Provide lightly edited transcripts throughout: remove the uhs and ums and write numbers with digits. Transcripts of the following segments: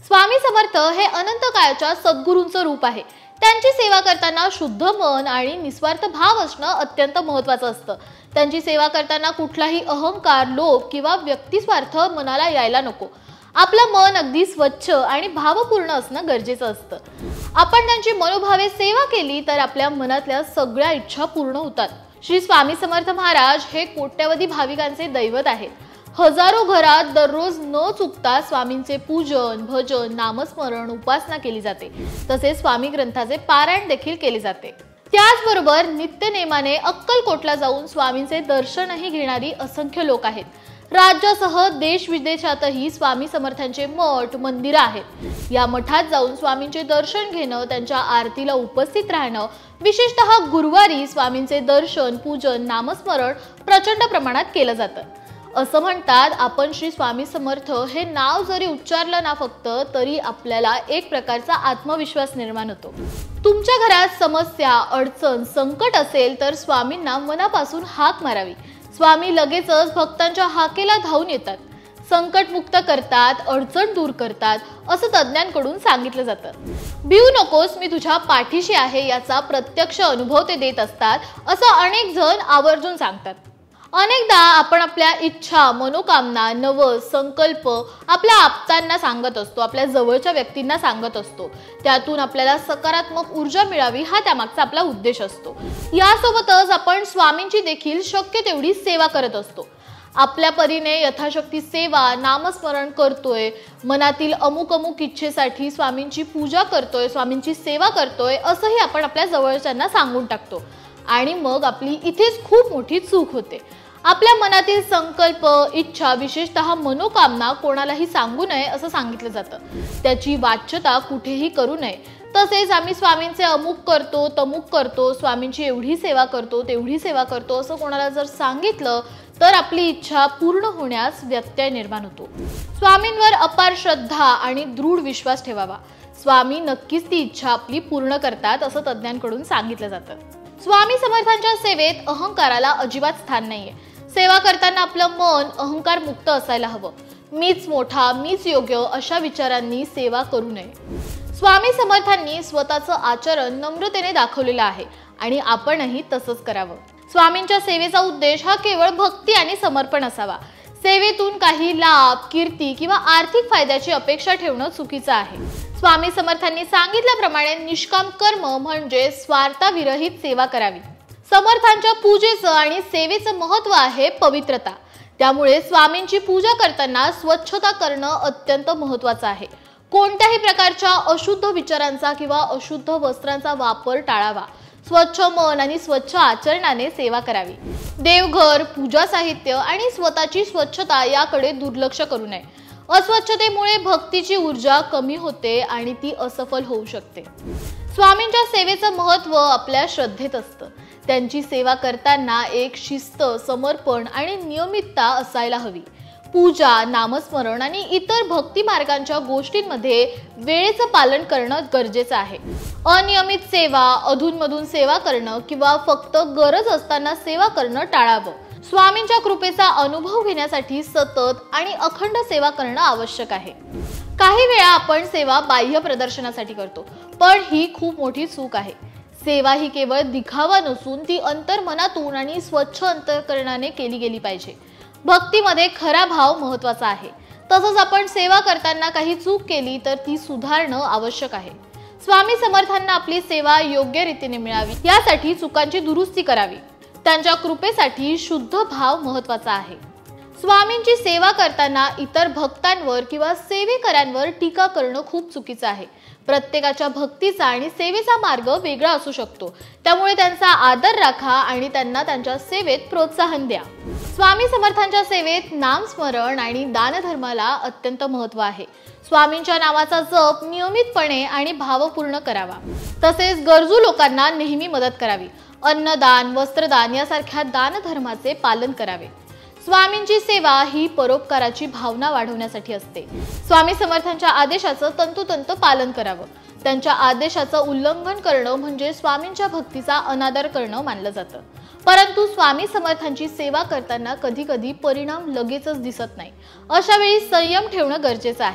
स्वामी समर्थ हे अनंत काळाच्या सद्गुरूंचं रूप आहे। त्यांची सेवा करताना शुद्ध मन आणि निस्वार्थ भाव असणं अत्यंत महत्त्वाचं असतं। त्यांची सेवा करताना कुठलाही अहंकार, लोभ किंवा व्यक्तिस्वार्थ मनाला यायला नको। आपलं मन अगदी स्वच्छ आणि भावपूर्ण असणं गरजेचं असतं। आपण त्यांची मनोभावे सेवा केली तर आपल्या मनातल्या सगळ्या इच्छा पूर्ण होतात। श्री स्वामी समर्थ महाराज हे कोट्यवधी भाविकांचे दैवत आहेत। हजारो घरात दररोज न चुकता स्वामींचे पूजन, भजन, नामस्मरण, उपासना केली जाते। तसेच स्वामी ग्रंथाचे पारायण देखील केले जाते। त्याचबरोबर नित्य नेमाने अक्कलकोटला जाऊन स्वामींचे दर्शनही घेणारी असंख्य लोक आहेत। राज्यासह देश विदेशातही स्वामी समर्थांचे मठ, मंदिरं आहेत। या मठात जाऊन स्वामींचे दर्शन घेणं, त्यांच्या आरतीला उपस्थित राहणं, विशेषतः गुरुवारी स्वामींचे दर्शन, पूजन, नामस्मरण प्रचंड प्रमाणात केलं जातं। असं म्हणतात, आपण श्री स्वामी समर्थ हे नाव जरी उच्चारलं ना फक्त तरी आपल्याला एक प्रकारचा आत्मविश्वास निर्माण होतो। तुमच्या घरात समस्या, अडचण, संकट असेल तर स्वामींना मनापासून हाक मारावी। स्वामी लगेचच भक्तांच्या हाकेला धावून येतात, संकट मुक्त करतात, अडचण दूर करतात असं तज्ञांकडून सांगितलं जातं। भिऊ नकोस, मी तुझ्या पाठीशी आहे याचा प्रत्यक्ष अनुभव ते देत असतात असं अनेक जण आवर्जून सांगतात। अनेकदा आपण आपल्या इच्छा, मनोकामना, नवस, संकल्प आपल्या आप्तांना सांगत असतो, आपल्या जवळच्या व्यक्तींना सांगत असतो। त्यातून आपल्याला सकारात्मक ऊर्जा मिळावी हा त्यामागचा आपला उद्देश असतो। यासोबतच आपण स्वामींची देखील शक्य तेवढी सेवा करत असतो। आपल्या परीने यथाशक्ती सेवा, नामस्मरण करतोय, मनातील अमुक इच्छेसाठी स्वामींची पूजा करतोय, स्वामींची सेवा करतोय असंही आपण आपल्या जवळच्यांना सांगून टाकतो। आणि मग आपली इथेच खूप मोठी चूक होते। आपल्या मनातील संकल्प, इच्छा, विशेषतः मनोकामना कोणालाही सांगू नये असं सांगितलं जातं। त्याची वाच्यता कुठेही करू नये। तसेच आम्ही स्वामींचे अमुक करतो, तमुक करतो, स्वामींची एवढी सेवा करतो, तेवढी सेवा करतो असं कोणाला जर सांगितलं तर आपली इच्छा पूर्ण होण्यास व्यत्यय निर्माण होतो। स्वामींवर अपार श्रद्धा आणि दृढ विश्वास ठेवावा। स्वामी नक्कीच ती इच्छा आपली पूर्ण करतात असं तज्ञांकडून सांगितलं जातं। स्वामी समर्थांच्या सेवेत अहंकाराला अजिबात स्थान नाहीये। सेवा करताना आपलं मन अहंकार मुक्त असायला हवं। मीच मोठा, मीच योग्य अशा विचारांनी सेवा करू नये। स्वामी समर्थांनी स्वतःचं आचरण नम्रतेने दाखवलेलं आहे आणि आपणही तसंच करावं। स्वामींच्या सेवेचा उद्देश हा केवळ भक्ती आणि समर्पण असावा। सेवेतून काही लाभ, कीर्ती किंवा आर्थिक फायद्याची अपेक्षा ठेवणं चुकीचं आहे। स्वामी समर्थांनी सांगितल्याप्रमाणे निष्काम कर्म म्हणजे स्वार्थाविरहित सेवा करावी। समर्थांच्या पूजेचं आणि सेवेचं महत्त्व आहे पवित्रता। त्यामुळे स्वामींची पूजा करताना स्वच्छता करणं अत्यंत महत्त्वाचं आहे। कोणत्याही प्रकारच्या अशुद्ध विचारांचा किंवा अशुद्ध वस्त्रांचा वापर टाळावा। स्वच्छ मन आणि स्वच्छ आचरणाने सेवा करावी। देवघर, पूजा साहित्य आणि स्वतःची स्वच्छता याकडे दुर्लक्ष करू नये। अस्वच्छतेमुळे भक्तीची ऊर्जा कमी होते आणि ती असफल होऊ शकते। स्वामींच्या सेवेचं महत्त्व आपल्या श्रद्धेत असतं। त्यांची सेवा करताना एक शिस्त, समर्पण आणि नियमितता असायला हवी। पूजा, नामस्मरण आणि इतर भक्ती मार्गांच्या गोष्टींमध्ये वेळेचं पालन करणं गरजेचं आहे। अनियमित सेवा, अधूनमधून सेवा करणं किंवा फक्त गरज असताना सेवा करणं टाळावं। स्वामींच्या कृपेचा अनुभव घेण्यासाठी सतत आणि अखंड सेवा करणं आवश्यक आहे। काही वेळा आपण सेवा बाह्य प्रदर्शनासाठी करतो, पण ही खूप मोठी चूक आहे। सेवा ही केवळ दिखावा नसून ती अंतर्मनातून आणि स्वच्छ अंतःकरणाने केली गेली पाहिजे। भक्तीमध्ये खरा भाव महत्त्वाचा आहे। तसंच आपण सेवा करताना काही चूक केली तर ती सुधारणं आवश्यक आहे। स्वामी समर्थांना आपली सेवा योग्य रीतीने मिळावी यासाठी चुकांची दुरुस्ती करावी। त्यांच्या कृपेसाठी शुद्ध भाव महत्त्वाचा आहे। स्वामींची सेवा करताना इतर भक्तांवर किंवा सेवेकऱ्यांवर टीका करणं खूप चुकीचं आहे। प्रत्येकाच्या भक्तीचा आणि सेवेचा मार्ग वेगळा असू शकतो, त्यामुळे त्यांचा आदर राखा आणि त्यांना त्यांच्या सेवेत प्रोत्साहन द्या। स्वामी समर्थांच्या सेवेत नामस्मरण आणि दानधर्माला अत्यंत महत्त्व आहे। स्वामींच्या नावाचा जप नियमितपणे आणि भावपूर्ण करावा। तसेच गरजू लोकांना नेहमी मदत करावी। अन्नदान, वस्त्रदान यासारख्या दानधर्माचे पालन करावे। स्वामींची सेवा ही परोपकाराची भावना वाढवण्यासाठी असते। स्वामी समर्थांच्या आदेशाचं तंतोतंत पालन करावं। त्यांच्या आदेशाचं उल्लंघन करणं म्हणजे स्वामींच्या भक्तीचा अनादर करणं मानलं जातं। परंतु स्वामी समर्थांची सेवा करताना कधी कधी परिणाम लगेचच दिसत नाही। अशा वेळी संयम ठेवणं गरजेचं आहे।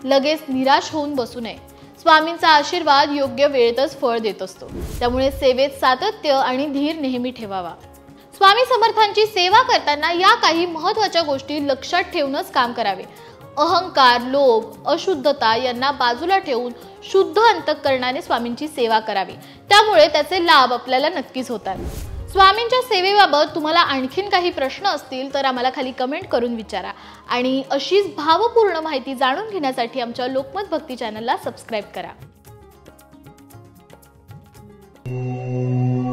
लगेच निराश होऊन बसू नये. स्वामींचा आशीर्वाद योग्य वेळेतच फळ देत असतो. त्यामुळे सेवेत सातत्य आणि धीर नेहमी ठेवावा. स्वामी समर्थांची सेवा करताना या काही महत्त्वाच्या गोष्टी लक्षात ठेवूनच काम करावे. अहंकार, लोभ, अशुद्धता यांना बाजूला ठेवून शुद्ध अंतःकरणाने स्वामींची सेवा करावी. त्यामुळे त्याचे लाभ आपल्याला नक्कीच होतात. स्वामींच्या सेवेबाबत तुम्हाला आणखीन काही प्रश्न असतील तर आम्हाला खाली कमेंट करून विचारा. आणि अशीच भावपूर्ण माहिती जाणून घेण्यासाठी आमच्या लोकमत भक्ती चॅनलला सबस्क्राईब करा.